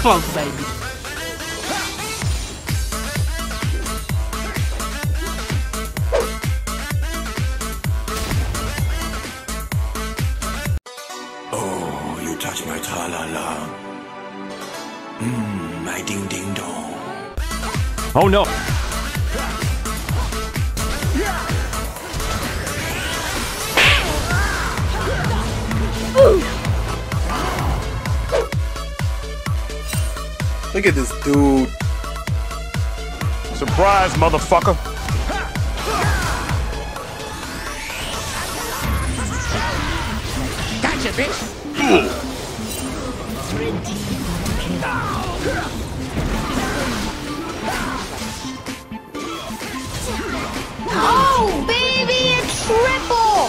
clunk, baby. Oh, you touch my tra-la-la. My ding-ding-dong. Oh no! Look at this dude. Surprise, motherfucker! Gotcha, bitch! Oh, baby, a triple!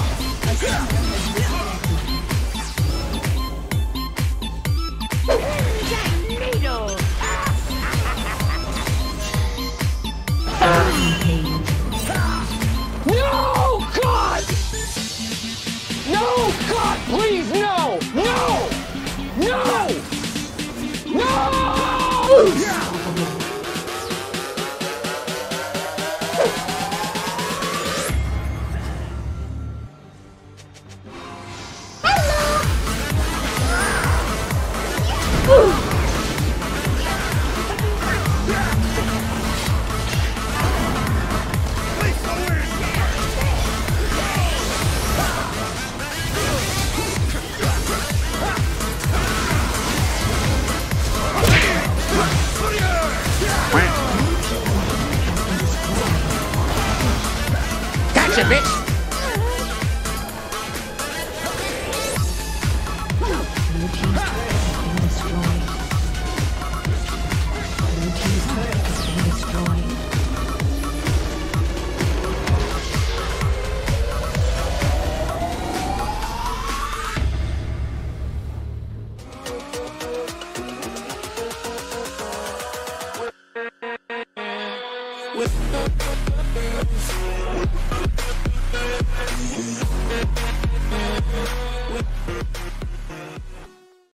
No, God! No, God, please, no! No! No! No! Gotcha, bitch! With